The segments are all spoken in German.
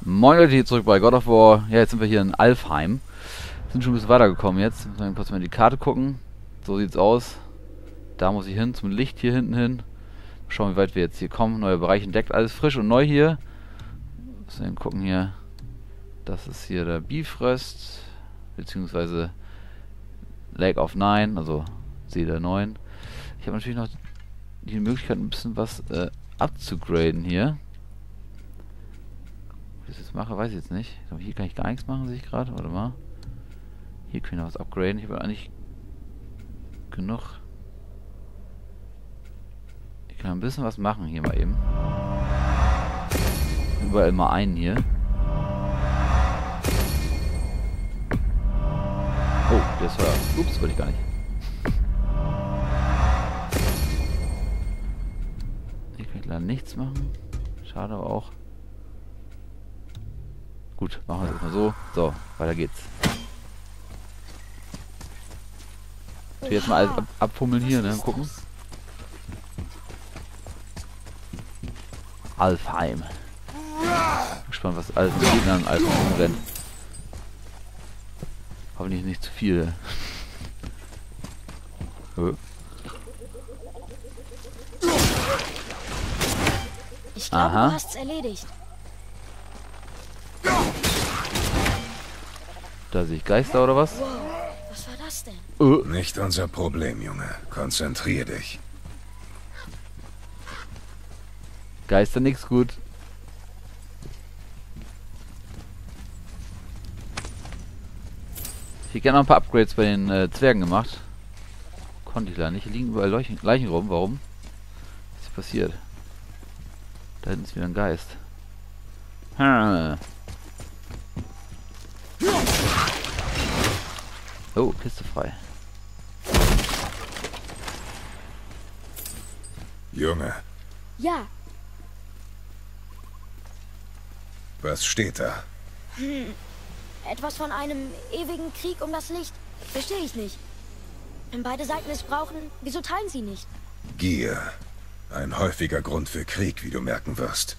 Moin Leute, hier zurück bei God of War. Ja, jetzt sind wir hier in Alfheim. Sind schon ein bisschen weitergekommen jetzt. Müssen wir kurz mal in die Karte gucken. So sieht's aus. Da muss ich hin, zum Licht hier hinten hin. Schauen, wie weit wir jetzt hier kommen. Neuer Bereich entdeckt. Alles frisch und neu hier. Müssen wir gucken hier. Das ist hier der Bifrost. Beziehungsweise Lake of Nine. Also See der 9. Ich habe natürlich noch die Möglichkeit, ein bisschen was abzugraden hier. Ob ich das jetzt mache, weiß ich jetzt nicht. Aber hier kann ich gar nichts machen, sehe ich gerade. Warte mal. Hier können wir was upgraden. Ich habe eigentlich genug. Ich kann ein bisschen was machen hier mal eben. Überall mal einen hier. Oh, der ist Feuer. Ups, wollte ich gar nicht. Hier kann ich leider nichts machen. Schade aber auch. Gut, machen wir es erstmal so. So, weiter geht's. Ich will jetzt mal alles abfummeln hier, ne? Gucken. Alfheim. Gespannt, was alles mit Gegnern in Alfheim rumrennt. Hoffentlich nicht zu viel. Ich glaube, du hast's erledigt. Da sehe ich Geister oder was? Wow, was war das denn? Nicht unser Problem, Junge. Konzentrier dich. Geister nix gut. Ich hätte gerne noch ein paar Upgrades bei den Zwergen gemacht. Konnte ich leider nicht. Hier liegen überall Leichen rum. Warum? Was ist hier passiert? Da hinten ist wieder ein Geist. Oh, Kiste frei. Junge, Ja, was steht da? etwas von einem ewigen Krieg um das Licht. Verstehe ich nicht. Wenn beide Seiten es brauchen, wieso teilen sie nicht? Gier. Ein häufiger Grund für Krieg, wie du merken wirst.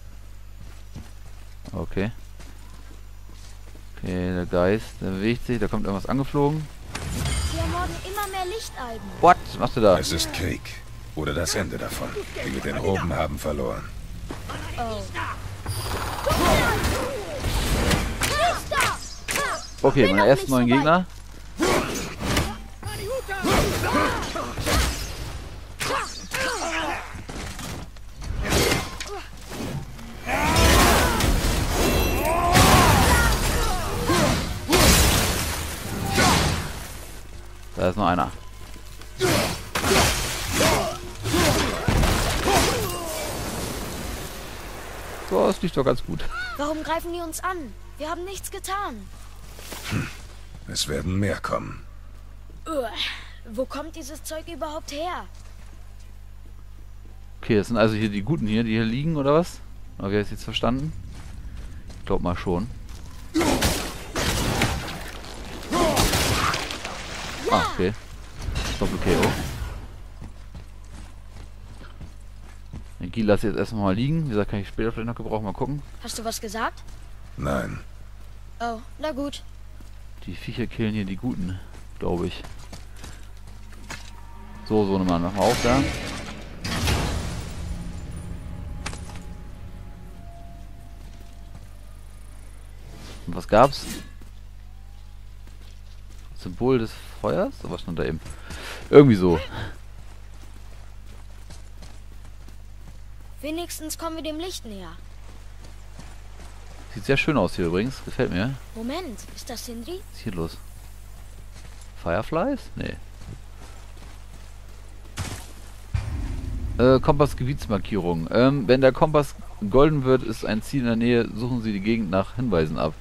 Okay. Okay, der Geist, der bewegt sich, da kommt irgendwas angeflogen. Sie ermorden immer mehr Lichtalben. What? Was machst du da? Es ist Krieg. Oder das Ende davon. Die mit den Roben haben verloren. Okay, meine ersten neuen Gegner. Da ist noch einer. So, das liegt doch ganz gut. Warum greifen die uns an? Wir haben nichts getan. Es werden mehr kommen. Wo kommt dieses Zeug überhaupt her? Okay, das sind also hier die Guten hier, die hier liegen, oder was? Oder wie habe ich jetzt verstanden? Ich glaube mal schon. Ah, okay. Doppel-KO. Den Gil lasse ich jetzt erstmal mal liegen. Wie gesagt, kann ich später vielleicht noch gebrauchen. Mal gucken. Hast du was gesagt? Nein. Oh, na gut. Die Viecher killen hier die Guten, glaube ich. So, so nochmal. Machen wir auf da. Und was gab's? Symbol des Feuers? So, was stand da eben? Irgendwie so. Wenigstens kommen wir dem Licht näher. Sieht sehr schön aus hier übrigens. Gefällt mir. Moment, ist das Sindri? Was ist hier los? Fireflies? Nee. Kompass-Gebietsmarkierung. Wenn der Kompass golden wird, ist ein Ziel in der Nähe. Suchen Sie die Gegend nach Hinweisen ab.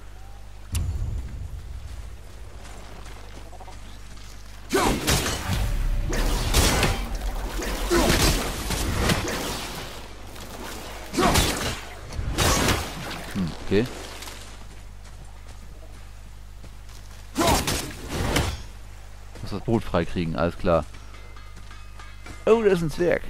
Okay. Muss das Boot freikriegen, alles klar. Oh, da ist ein Zwerg.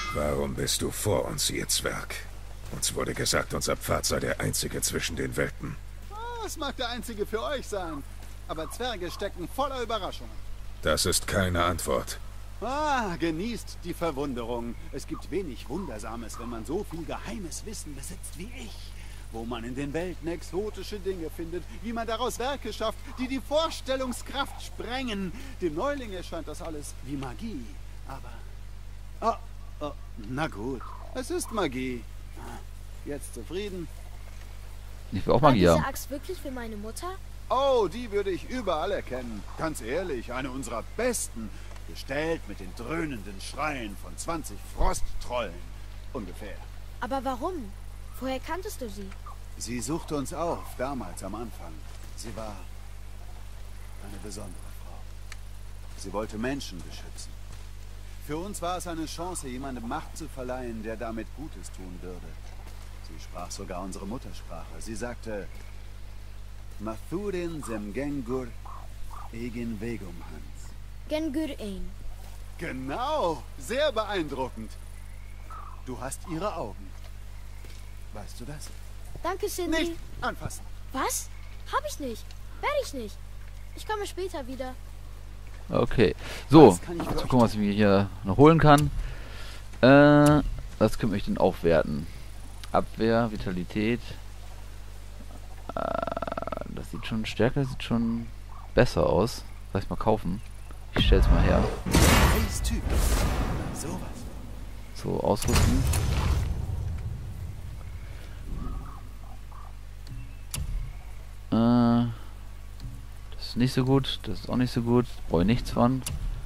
Warum bist du vor uns, ihr Zwerg? Uns wurde gesagt, unser Pfad sei der einzige zwischen den Welten. Das mag der einzige für euch sein. Aber Zwerge stecken voller Überraschungen. Das ist keine Antwort. Genießt die Verwunderung. Es gibt wenig Wundersames, wenn man so viel geheimes Wissen besitzt wie ich. Wo man in den Welten exotische Dinge findet, wie man daraus Werke schafft, die die Vorstellungskraft sprengen. Dem Neuling erscheint das alles wie Magie. Aber... na gut, es ist Magie. Jetzt zufrieden? Ich will auch War Magie diese haben. Axt wirklich für meine Mutter? Oh, die würde ich überall erkennen. Ganz ehrlich, eine unserer besten. Gestellt mit den dröhnenden Schreien von 20 Frosttrollen. Ungefähr. Aber warum? Woher kanntest du sie? Sie suchte uns auf, damals am Anfang. Sie war eine besondere Frau. Sie wollte Menschen beschützen. Für uns war es eine Chance, jemandem Macht zu verleihen, der damit Gutes tun würde. Sie sprach sogar unsere Muttersprache. Sie sagte... Mathurin Semgengur Egin Vegum Hans. Gengur ein. Genau, sehr beeindruckend. Du hast ihre Augen. Weißt du das? Danke, Cindy. Nicht anfassen. Was? Hab ich nicht. Werde ich nicht. Ich komme später wieder. Okay. So, Was kann ich für mal euch gucken, was ich mir hier noch holen kann. Was können wir denn aufwerten? Abwehr, Vitalität. Das sieht schon stärker, sieht schon besser aus. Soll ich mal kaufen? Ich stell's mal her. Scheiß Typ. Sowas. So, ausrüsten. Das ist nicht so gut. Das ist auch nicht so gut. Brauche ich nichts von.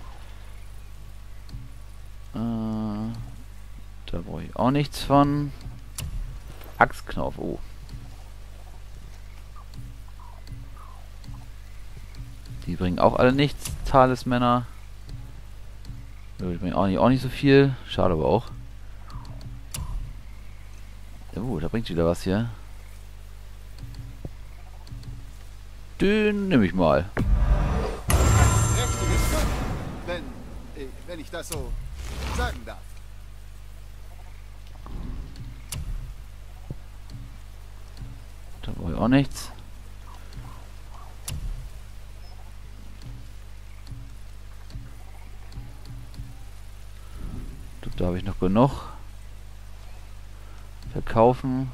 Da brauche ich auch nichts von. Axtknauf. Oh. Die bringen auch alle nichts. Talismänner. Die bringen auch nicht so viel. Schade aber auch. Da bringt wieder was hier. Den nehme ich mal. Prächtiges Stück, wenn ich das so sagen darf. Da brauche ich auch nichts. Da habe ich noch genug. Verkaufen.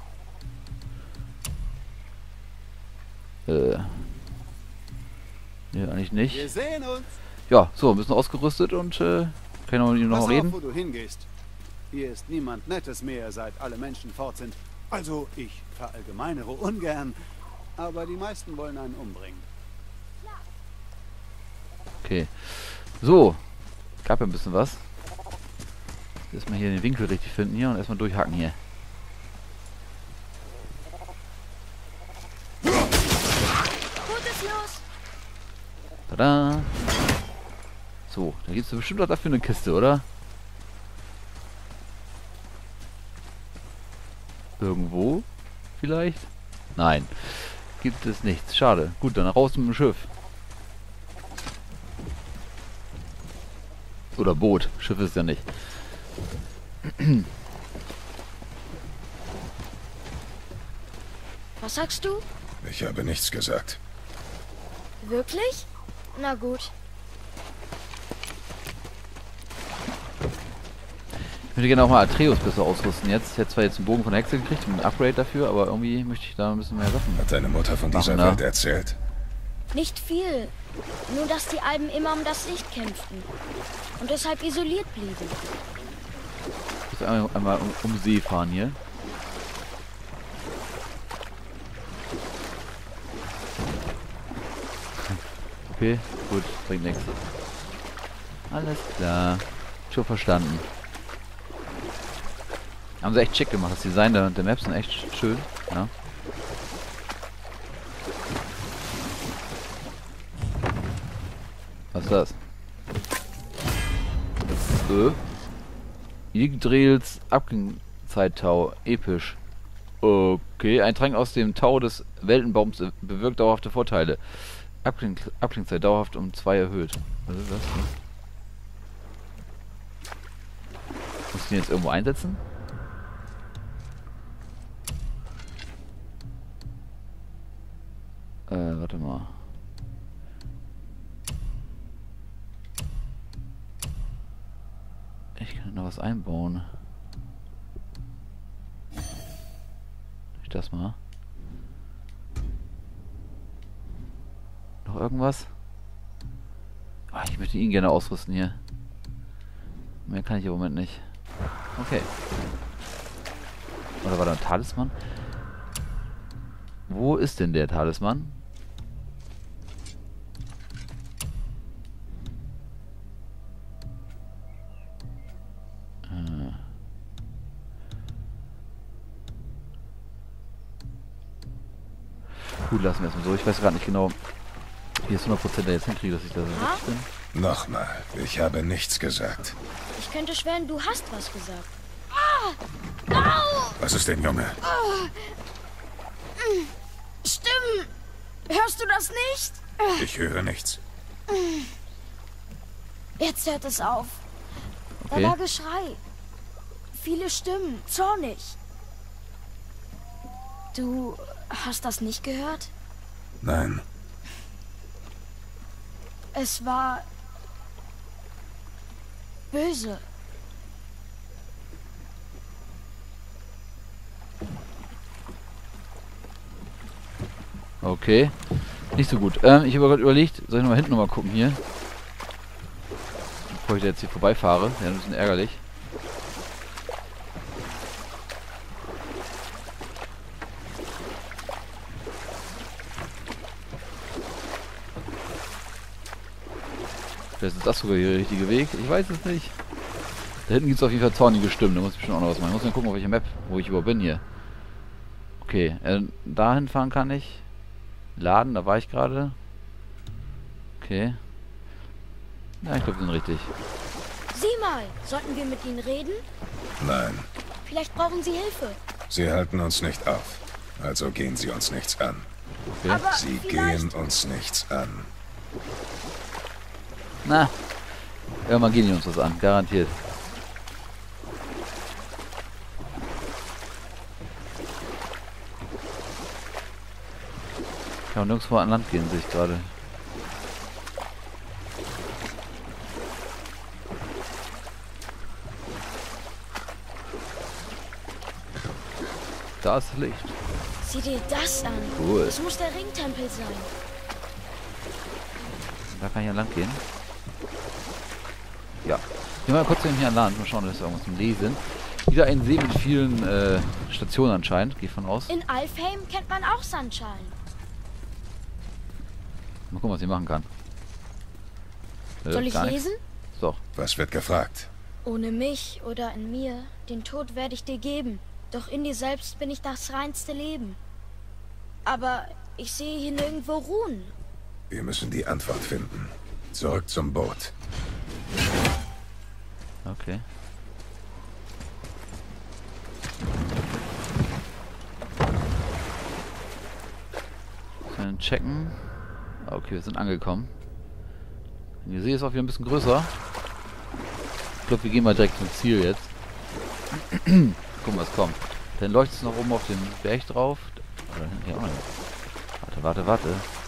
Nee, eigentlich nicht. Wir sehen uns. Ja, so, ein bisschen ausgerüstet und kann ich noch mit ihm Pass noch auf, reden. wo du hingehst. Hier ist niemand Nettes mehr, seit alle Menschen fort sind. Also, ich verallgemeinere ungern, aber die meisten wollen einen umbringen. Okay. So. Gab ja ein bisschen was. Erstmal hier den Winkel richtig finden hier und erstmal durchhacken hier. Gutes los. Tada! So, da gibt es bestimmt auch dafür eine Kiste, oder? Irgendwo? Vielleicht? Nein. Gibt es nichts. Schade. Gut, dann raus mit dem Schiff. Oder Boot. Schiff ist ja nicht. Was sagst du? Ich habe nichts gesagt. Wirklich? Na gut. Ich würde gerne auch mal Atreus besser ausrüsten jetzt. Ich hätte zwar jetzt einen Bogen von der Hexe gekriegt und ein Upgrade dafür, aber irgendwie möchte ich da ein bisschen mehr Sachen. Hat deine Mutter von dieser Machen, Welt erzählt? Nicht viel. Nur, dass die Alben immer um das Licht kämpften. Und deshalb isoliert blieben. Ich muss einmal um See fahren hier. Okay, gut, bringt nichts. Alles klar. Schon verstanden. Haben sie echt schick gemacht. Das Design der Maps sind echt schön. Ja. Was ist das? Yggdrails Abgangszeittau. Episch. Okay, ein Trank aus dem Tau des Weltenbaums bewirkt dauerhafte Vorteile. Abklingzeit dauerhaft um 2 erhöht. Was ist das? den jetzt irgendwo einsetzen? Warte mal. Ich kann noch was einbauen. Ich das mal. Noch irgendwas? Ah, ich möchte ihn gerne ausrüsten hier. Mehr kann ich im Moment nicht. Okay. Oder war da ein Talisman? Wo ist denn der Talisman? Gut, lassen wir erstmal so. Ich weiß gerade nicht genau, wie es 100% da jetzt hinkriege, dass ich da so richtig bin. Nochmal, ich habe nichts gesagt. Ich könnte schwören, du hast was gesagt. Ah! Au! Was ist denn, Junge? Stimmen! Hörst du das nicht? Ich höre nichts. Jetzt hört es auf. Da Okay. war Geschrei. Viele Stimmen, zornig. Du hast das nicht gehört? Nein, Es war böse. Okay. Nicht so gut. Ich habe gerade überlegt, soll ich nochmal hinten nochmal gucken hier? Bevor ich da jetzt hier vorbeifahre. Ja, ein bisschen ärgerlich. Vielleicht ist das sogar hier der richtige Weg. Ich weiß es nicht. Da hinten gibt es auf jeden Fall zornige Stimmen. Da muss ich bestimmt auch noch was machen. Ich muss mal gucken, auf welcher Map, wo ich überhaupt bin hier. Okay, dahin fahren kann ich. Laden, da war ich gerade. Okay. Ja, ich glaube, wir sind richtig. Sieh mal, sollten wir mit ihnen reden? nein. Vielleicht brauchen sie Hilfe. Sie halten uns nicht auf. Also gehen Sie uns nichts an. Okay. Aber Sie vielleicht... gehen uns nichts an. Na, irgendwann gehen die uns was an, garantiert. Ja, und nirgendwo an Land gehen, sehe ich gerade. Da ist Licht. Sieh dir das an. Cool. Das muss der Ringtempel sein. Da kann ich an Land gehen. Ja. Gehen wir mal kurz hier an Land. Mal schauen, dass wir irgendwas zum Lesen. Wieder ein See mit vielen Stationen anscheinend. Geh von aus. In Alfheim kennt man auch Sandschalen. Mal gucken, was ich machen kann. Soll ich gar nichts. lesen? So. Was wird gefragt? Ohne mich oder in mir, den Tod werde ich dir geben. Doch in dir selbst bin ich das reinste Leben. Aber ich sehe hier nirgendwo Ruhen. Wir müssen die Antwort finden. Zurück zum Boot. Okay. Dann checken. Okay, wir sind angekommen. Der See ist auch wieder ein bisschen größer. Ich glaube, wir gehen mal direkt zum Ziel jetzt. Gucken, was kommt. Dann leuchtet es noch oben auf den Berg drauf. Oder hinten hier auch noch. Warte.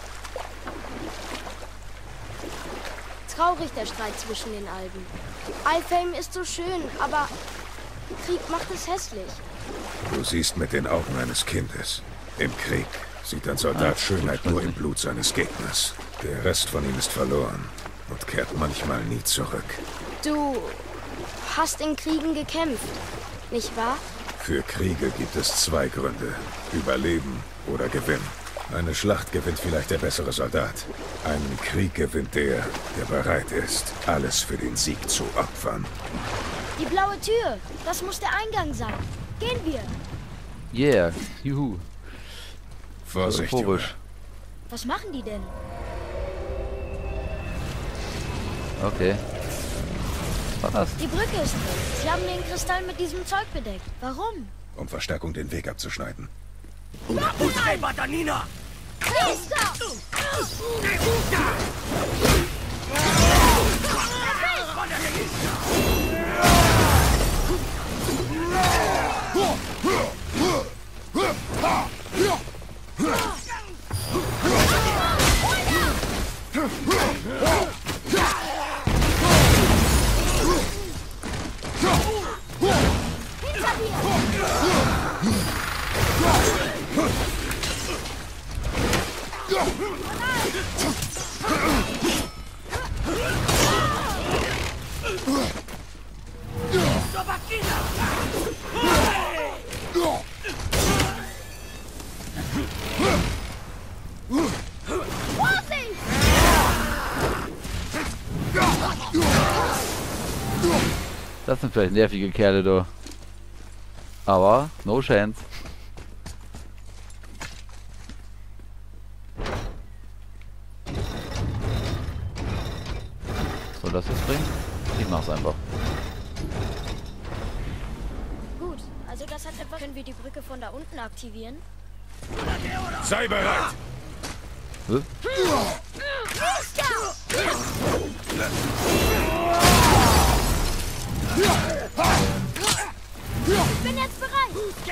Traurig der Streit zwischen den Alben. Alfheim ist so schön, aber Krieg macht es hässlich. Du siehst mit den Augen eines Kindes. Im Krieg sieht ein Soldat Schönheit nur im Blut seines Gegners. Der Rest von ihm ist verloren und kehrt manchmal nie zurück. Du hast in Kriegen gekämpft, nicht wahr? Für Kriege gibt es zwei Gründe. Überleben oder Gewinn. Eine Schlacht gewinnt vielleicht der bessere Soldat. Einen Krieg gewinnt der, der bereit ist, alles für den Sieg zu opfern. Die blaue Tür, das muss der Eingang sein. Gehen wir. Yeah, juhu. Vorsicht, Junge. Euphorisch. Was machen die denn? Okay. Was war das? Die Brücke ist drin. Sie haben den Kristall mit diesem Zeug bedeckt. Warum? Um Verstärkung den Weg abzuschneiden. Das sind vielleicht nervige Kerle, du. Aber, no chance. Was soll das jetzt bringen? Ich mach's einfach. Gut, also das hat etwa... Können wir die Brücke von da unten aktivieren? Sei bereit! Hä? Ich bin jetzt bereit!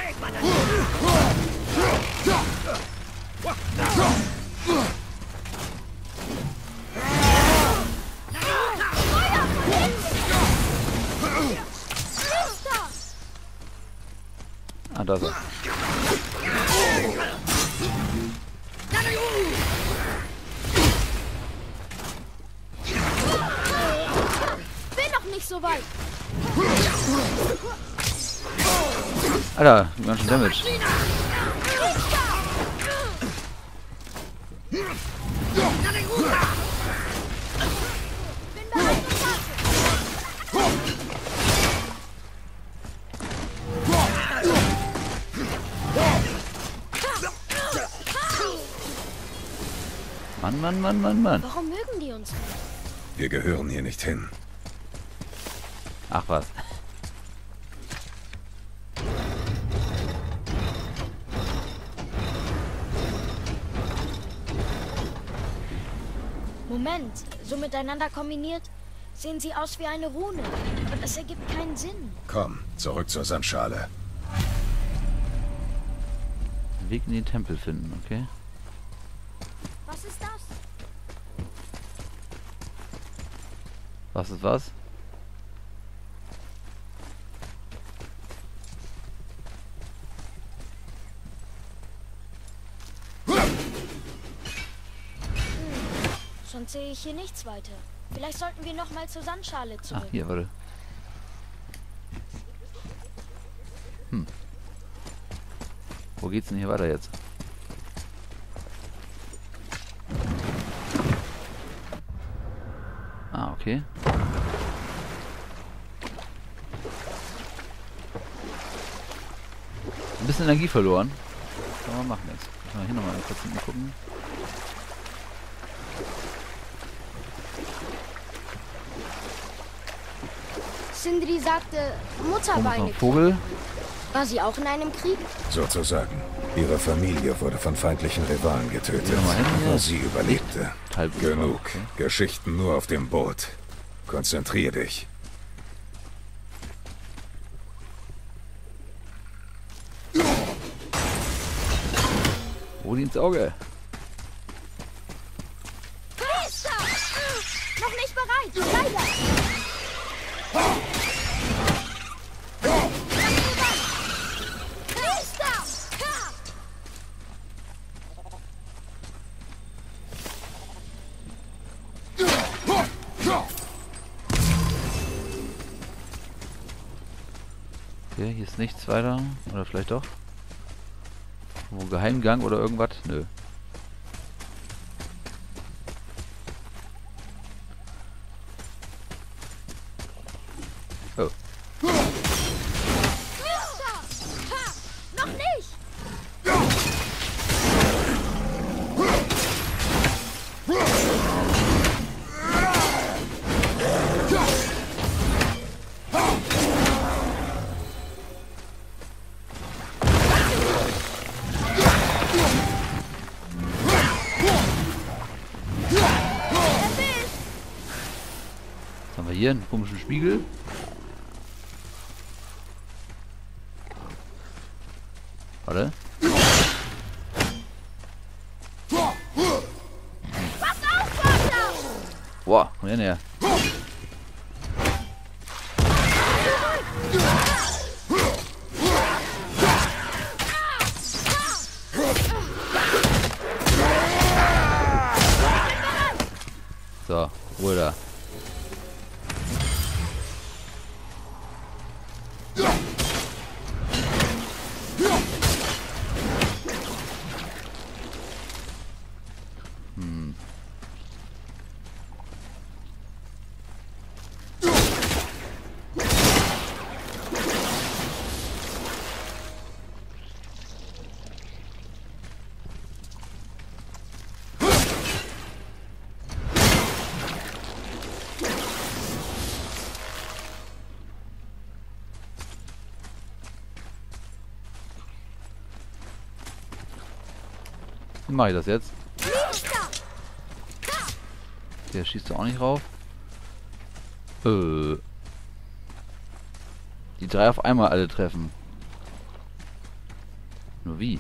Ah, da ist er. Bin noch nicht so weit! Alter, ganz schön Damage. Bin bereit und warte! Mann, Mann, Mann, Mann, Mann. Warum mögen die uns nicht? Wir gehören hier nicht hin. Ach was. Moment, so miteinander kombiniert sehen sie aus wie eine Rune. Und es ergibt keinen Sinn. Komm, zurück zur Sandschale. Weg in den Tempel finden, okay? Was ist das? Was ist was? Sonst sehe ich hier nichts weiter. Vielleicht sollten wir noch mal zur Sandschale Ach, zurück. hier, warte. Wo geht's denn hier weiter jetzt? Ah, okay. Ein bisschen Energie verloren. Kann man machen jetzt. Mal hier nochmal kurz hinten gucken. Sindri sagte, Mutter Oben war ist noch eine ein Vogel. War sie auch in einem Krieg? Sozusagen. Ihre Familie wurde von feindlichen Rivalen getötet, Geh noch mal hin hier. aber sie überlebte. Halb Genug. okay. Geschichten nur auf dem Boot. Konzentrier dich. Rudi ins Auge. Noch nicht bereit, leider. Okay, hier ist nichts weiter. Oder vielleicht doch? Wo Geheimgang oder irgendwas? Nö. Oh. Noch nicht! Was haben wir hier? Einen komischen Spiegel. Warte. Boah, komm her näher. So, Ruhe da. Wie mache ich das jetzt? Der schießt da auch nicht rauf. Die 3 auf einmal alle treffen. Nur wie?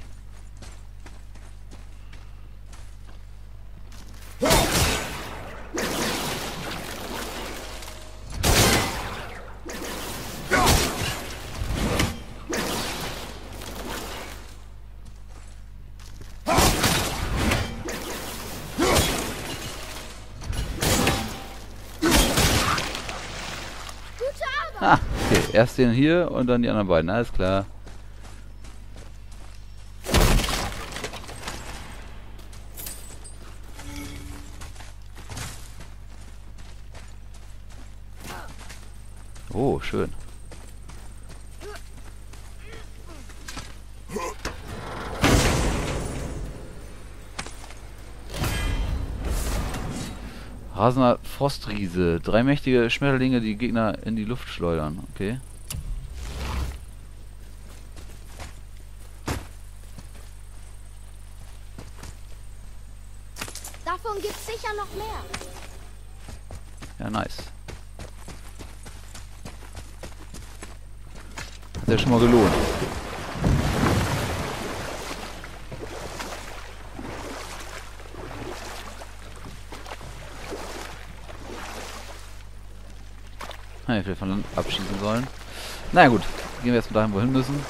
Ah, okay. Erst den hier und dann die anderen beiden. Alles klar. Oh, schön. Rasender Frostriese. 3 mächtige Schmetterlinge, die Gegner in die Luft schleudern. Okay. Davon gibt's sicher noch mehr. Ja, nice. Hat ja schon mal gelohnt. Hätte ich vielleicht von Land abschießen sollen. Na gut, gehen wir erstmal dahin, wohin müssen.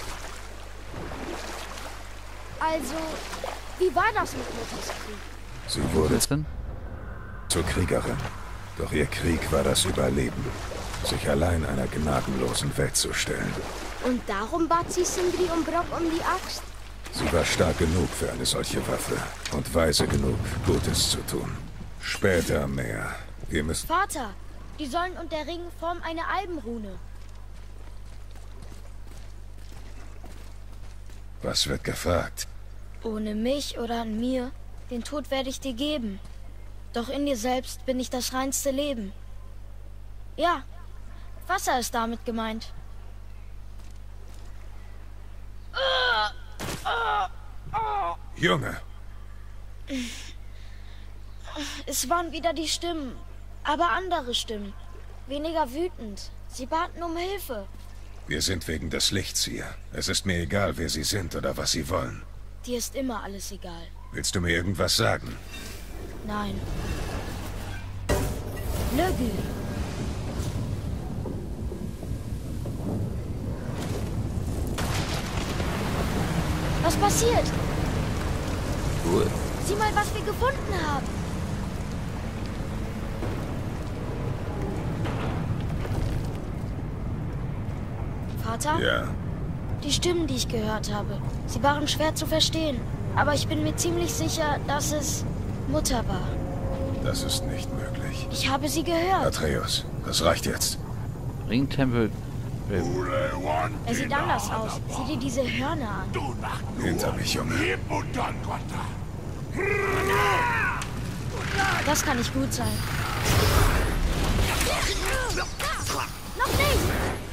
Also, wie war das mit Mutters Krieg? Sie Was wurde ist denn? zur Kriegerin. Doch ihr Krieg war das Überleben. Sich allein einer gnadenlosen Welt zu stellen. Und darum bat sie Sindri und Brok um die Axt? Sie war stark genug für eine solche Waffe und weise genug, Gutes zu tun. Später mehr. Wir müssen... Vater, die Säulen und der Ring formen eine Albenrune. Was wird gefragt? Ohne mich oder an mir, den Tod werde ich dir geben. Doch in dir selbst bin ich das reinste Leben. Ja, Wasser ist damit gemeint. Junge, Es waren wieder die Stimmen, aber andere Stimmen. Weniger wütend. Sie baten um Hilfe. wir sind wegen des Lichts hier. Es ist mir egal, wer sie sind oder was sie wollen. Dir ist immer alles egal. Willst du mir irgendwas sagen? Nein. Lögü. Was passiert? Cool. Sieh mal, was wir gefunden haben. Vater? Ja, Die Stimmen, die ich gehört habe, sie waren schwer zu verstehen. Aber ich bin mir ziemlich sicher, dass es Mutter war. das ist nicht möglich. Ich habe sie gehört. Atreus, das reicht jetzt. Ringtempel. Er sieht anders aus. Sieh dir diese Hörner an. Hinter mich, Junge. Das kann nicht gut sein. Noch nicht!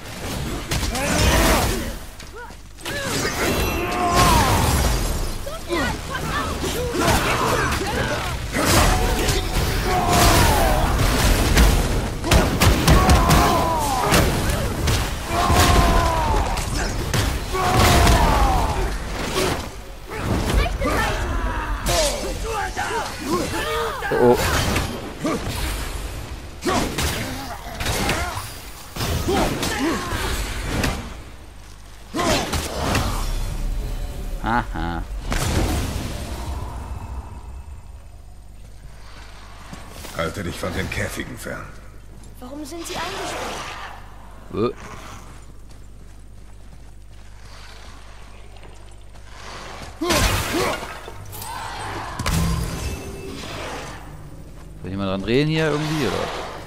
Oh. Aha. Halte dich von den Käfigen fern. Warum sind sie eingesperrt? Soll ich mal dran drehen hier irgendwie, oder?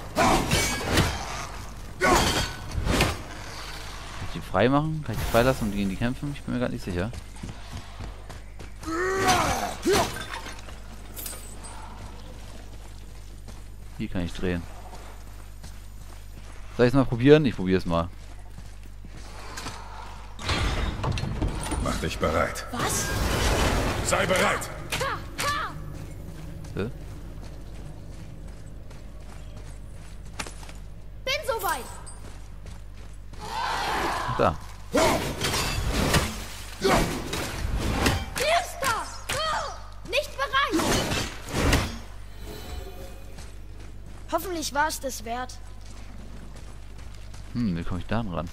Kann ich die frei machen? Kann ich die freilassen und gegen die kämpfen? Ich bin mir gerade nicht sicher. Hier kann ich drehen. Soll ich es mal probieren? Ich probiere es mal. Mach dich bereit. Was? Sei bereit! Da. Nicht bereit! Hoffentlich war es das wert. Wie komme ich da ran?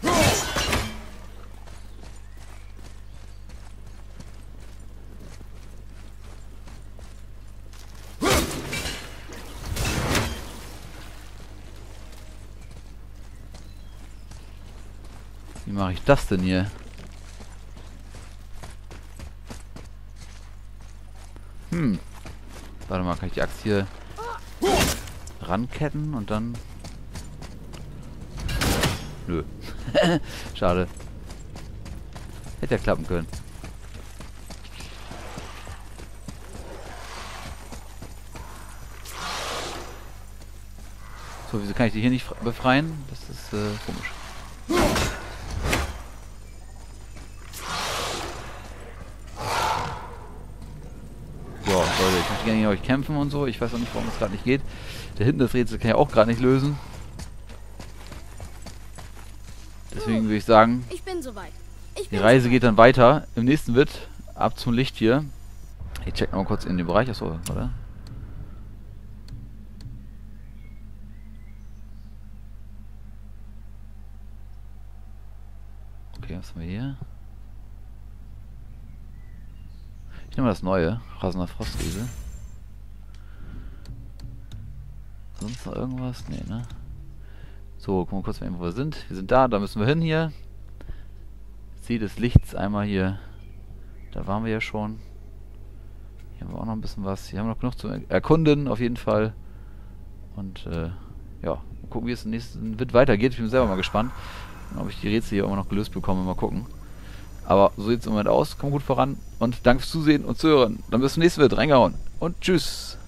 Wie mache ich das denn hier? Warte mal, kann ich die Axt hier ranketten und dann... Nö. Schade. Hätte ja klappen können. So, wieso kann ich die hier nicht befreien? Das ist komisch. So, Leute, ich möchte gerne gegen euch kämpfen und so. Ich weiß auch nicht, warum das gerade nicht geht. Da hinten das Rätsel kann ich auch gerade nicht lösen. Deswegen würde ich sagen, Ich bin soweit. die Reise geht dann weiter. Im nächsten wird ab zum Licht hier. Ich check mal kurz in den Bereich. Achso, oder? Okay, was haben wir hier? Ich nehme mal das neue. Rasender Frostriese. Sonst noch irgendwas? Nee, ne? So, gucken wir kurz, wo wir sind. Wir sind da, da müssen wir hin hier. See des Lichts einmal hier. Da waren wir ja schon. Hier haben wir auch noch ein bisschen was. Hier haben wir noch genug zu erkunden, auf jeden Fall. Und, ja, mal gucken, wie es im nächsten Witt weitergeht. Ich bin selber mal gespannt. Und ob ich die Rätsel hier immer noch gelöst bekomme. Mal gucken. Aber so sieht es im Moment aus. Kommt gut voran. Und danke fürs Zusehen und Zuhören. Dann bis zum nächsten Witt. Reingehauen. Und tschüss.